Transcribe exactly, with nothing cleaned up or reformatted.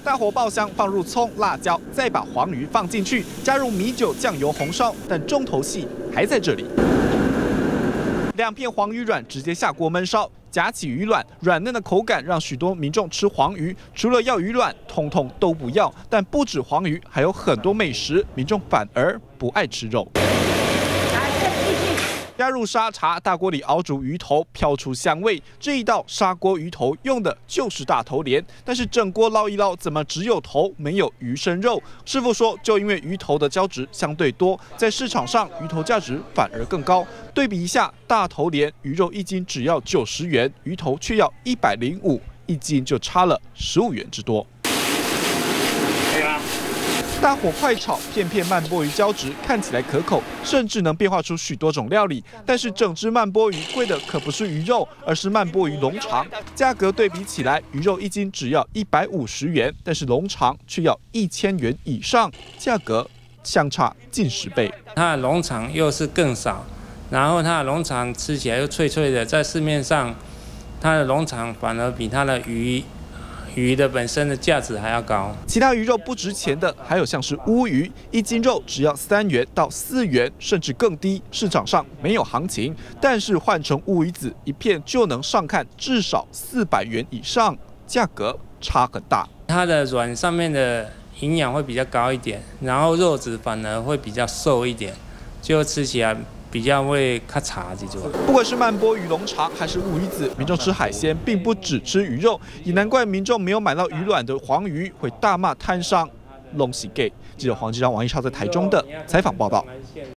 大火爆香，放入葱、辣椒，再把黄鱼放进去，加入米酒、酱油红烧。但重头戏还在这里。两片黄鱼卵直接下锅焖烧，夹起鱼卵，软嫩的口感让许多民众吃黄鱼，除了要鱼卵，通通都不要。但不止黄鱼，还有很多美食，民众反而不爱吃肉。 加入沙茶，大锅里熬煮鱼头，飘出香味。这一道砂锅鱼头用的就是大头鲢，但是整锅捞一捞，怎么只有头没有鱼身肉？师傅说，就因为鱼头的胶质相对多，在市场上鱼头价值反而更高。对比一下，大头鲢鱼肉一斤只要九十元，鱼头却要一百零五，一斤就差了十五元之多。可以吗？ 大火快炒，片片慢波鱼胶质看起来可口，甚至能变化出许多种料理。但是整只慢波鱼贵的可不是鱼肉，而是慢波鱼龙肠。价格对比起来，鱼肉一斤只要一百五十元，但是龙肠却要一千元以上，价格相差近十倍。 它的龙肠又是更少，然后它的龙肠吃起来又脆脆的，在市面上，它的龙肠反而比它的鱼。 鱼的本身的价值还要高。 其他鱼肉不值钱的，还有像是乌鱼，一斤肉只要三元到四元，甚至更低，市场上没有行情。但是换成乌鱼子，一片就能上看至少四百元以上，价格差很大。 它的卵上面的营养会比较高一点，然后肉质反而会比较瘦一点，就吃起来。 比较会咔嚓这种。 不管是慢波鱼龙肠还是乌鱼子，民众吃海鲜并不只吃鱼肉，也难怪民众没有买到鱼卵的黄鱼会大骂摊商弄死 gay。记者黄继章、王一超在台中的采访报道。